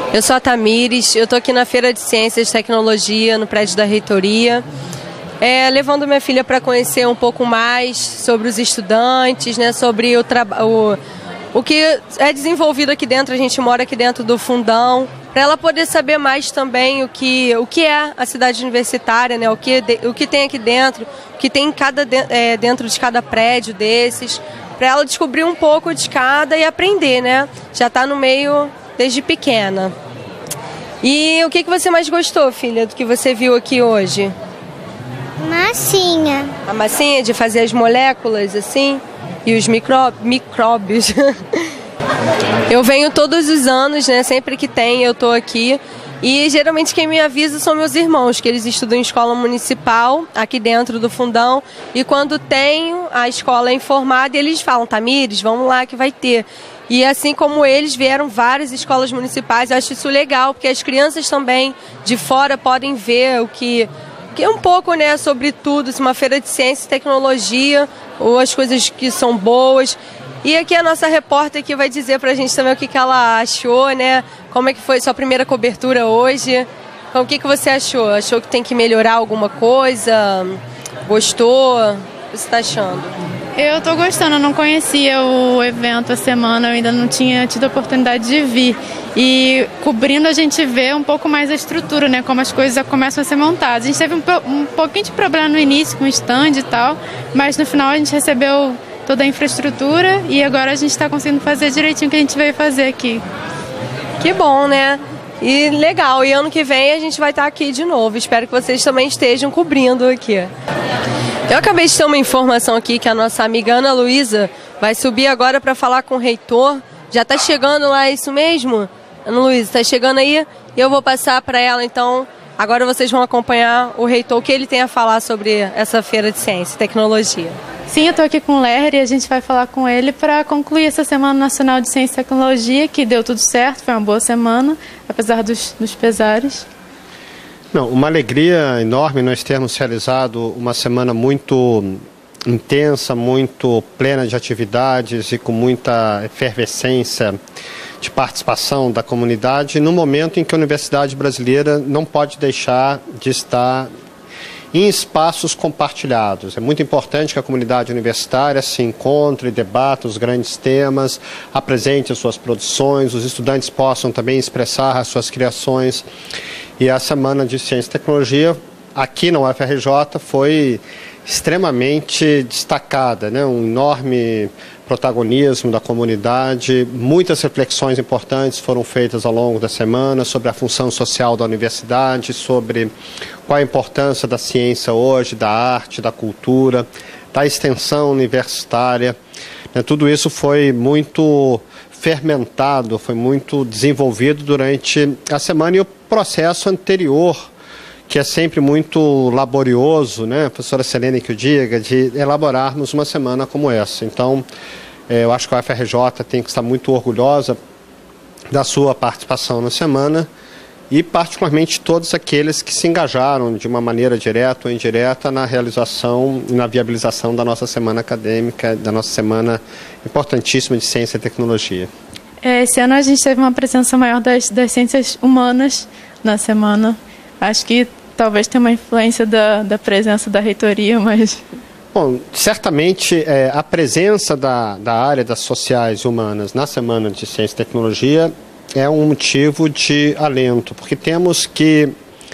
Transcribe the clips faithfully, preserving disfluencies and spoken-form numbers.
Eu sou a Tamires, eu estou aqui na Feira de Ciências e Tecnologia, no prédio da Reitoria, é, levando minha filha para conhecer um pouco mais sobre os estudantes, né, sobre o, o, o que é desenvolvido aqui dentro. A gente mora aqui dentro do fundão, para ela poder saber mais também o que, o que é a cidade universitária, né, o, que, o que tem aqui dentro, o que tem em cada, é, dentro de cada prédio desses, para ela descobrir um pouco de cada e aprender, né? Já está no meio desde pequena. E o que, que você mais gostou, filha, do que você viu aqui hoje? Massinha. A massinha de fazer as moléculas, assim, e os micró micróbios. Eu venho todos os anos, né? Sempre que tem, eu tô aqui. E geralmente quem me avisa são meus irmãos, que eles estudam em escola municipal, aqui dentro do fundão. E quando tem a escola informada, eles falam: Tamires, vamos lá que vai ter. E assim como eles, vieram várias escolas municipais. Eu acho isso legal, porque as crianças também de fora podem ver o que, que é um pouco, né, sobre tudo, uma feira de ciência e tecnologia, ou as coisas que são boas. E aqui a nossa repórter aqui vai dizer pra gente também o que, que ela achou, né? Como é que foi sua primeira cobertura hoje? Então, o que, que você achou? Achou que tem que melhorar alguma coisa? Gostou? O que você está achando? Eu tô gostando, eu não conhecia o evento a semana, eu ainda não tinha tido a oportunidade de vir. E cobrindo a gente vê um pouco mais a estrutura, né? Como as coisas começam a ser montadas. A gente teve um, um pouquinho de problema no início com o stand e tal, mas no final a gente recebeu toda a infraestrutura e agora a gente está conseguindo fazer direitinho o que a gente veio fazer aqui. Que bom, né? E legal, e ano que vem a gente vai estar aqui de novo. Espero que vocês também estejam cobrindo aqui. Eu acabei de ter uma informação aqui que a nossa amiga Ana Luísa vai subir agora para falar com o reitor. Já está chegando lá, é isso mesmo? Ana Luísa, está chegando aí? E eu vou passar para ela, então. Agora vocês vão acompanhar o reitor, o que ele tem a falar sobre essa feira de ciência e tecnologia. Sim, eu estou aqui com o Ler e a gente vai falar com ele para concluir essa Semana Nacional de Ciência e Tecnologia, que deu tudo certo, foi uma boa semana, apesar dos, dos pesares. Não, uma alegria enorme nós termos realizado uma semana muito intensa, muito plena de atividades e com muita efervescência de participação da comunidade, no momento em que a Universidade Brasileira não pode deixar de estar em espaços compartilhados. É muito importante que a comunidade universitária se encontre, debata os grandes temas, apresente as suas produções, os estudantes possam também expressar as suas criações. E a Semana de Ciência e Tecnologia, aqui na U F R J, foi extremamente destacada, né? Um enorme protagonismo da comunidade, muitas reflexões importantes foram feitas ao longo da semana sobre a função social da universidade, sobre qual a importância da ciência hoje, da arte, da cultura, da extensão universitária. Tudo isso foi muito fermentado, foi muito desenvolvido durante a semana e o processo anterior, que é sempre muito laborioso, né, a professora Selene que o diga, de elaborarmos uma semana como essa. Então, é, eu acho que a U F R J tem que estar muito orgulhosa da sua participação na semana e, particularmente, todos aqueles que se engajaram de uma maneira direta ou indireta na realização e na viabilização da nossa semana acadêmica, da nossa semana importantíssima de ciência e tecnologia. É, esse ano a gente teve uma presença maior das, das ciências humanas na semana. Acho que talvez tenha uma influência da, da presença da reitoria, mas... Bom, certamente é, a presença da, da área das sociais e humanas na Semana de Ciência e Tecnologia é um motivo de alento, porque temos que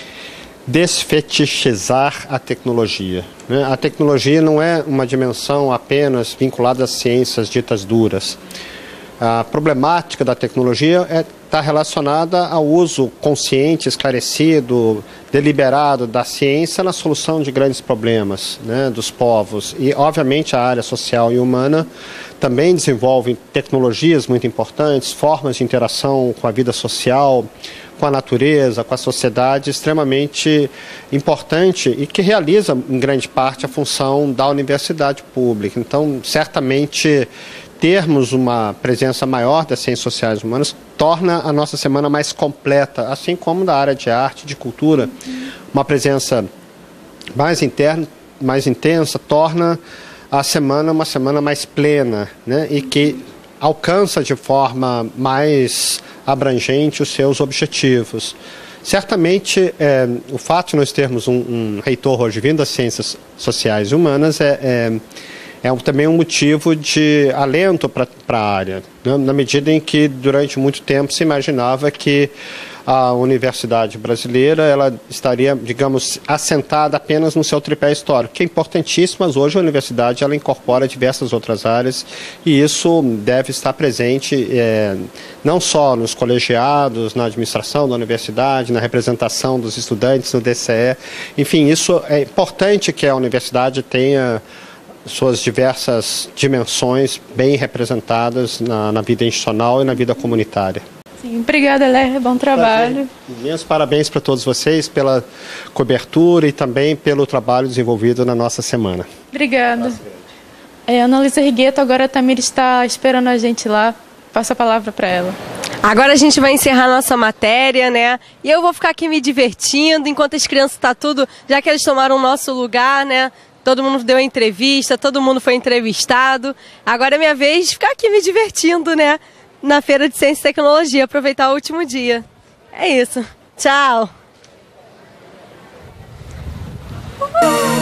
desfetichizar a tecnologia, né? A tecnologia não é uma dimensão apenas vinculada às ciências ditas duras. A problemática da tecnologia está relacionada ao uso consciente, esclarecido, deliberado da ciência na solução de grandes problemas, né, dos povos. E, obviamente, a área social e humana também desenvolve tecnologias muito importantes, formas de interação com a vida social, com a natureza, com a sociedade, extremamente importante e que realiza, em grande parte, a função da universidade pública. Então, certamente, termos uma presença maior das ciências sociais e humanas torna a nossa semana mais completa, assim como da área de arte, de cultura. Uma presença mais interna, mais intensa, torna a semana uma semana mais plena, né? E que alcança de forma mais abrangente os seus objetivos. Certamente, é, o fato de nós termos um, um reitor hoje vindo das ciências sociais e humanas é, é, é um, também um motivo de alento para a área, né? Na medida em que durante muito tempo se imaginava que a universidade brasileira ela estaria, digamos, assentada apenas no seu tripé histórico, que é importantíssimo, mas hoje a universidade ela incorpora diversas outras áreas e isso deve estar presente é, não só nos colegiados, na administração da universidade, na representação dos estudantes no D C E. Enfim, isso é importante que a universidade tenha suas diversas dimensões bem representadas na, na vida institucional e na vida comunitária. Sim, obrigada, Ler, bom trabalho. Meus parabéns para todos vocês pela cobertura e também pelo trabalho desenvolvido na nossa semana. Obrigada. É, Ana Luísa Rigueto, agora a Tamir está esperando a gente lá. Passa a palavra para ela. Agora a gente vai encerrar nossa matéria, né? E eu vou ficar aqui me divertindo enquanto as crianças estão tudo, já que eles tomaram o nosso lugar, né? Todo mundo deu entrevista, todo mundo foi entrevistado. Agora é minha vez de ficar aqui me divertindo, né? Na Feira de Ciência e Tecnologia, aproveitar o último dia. É isso. Tchau! Uhul.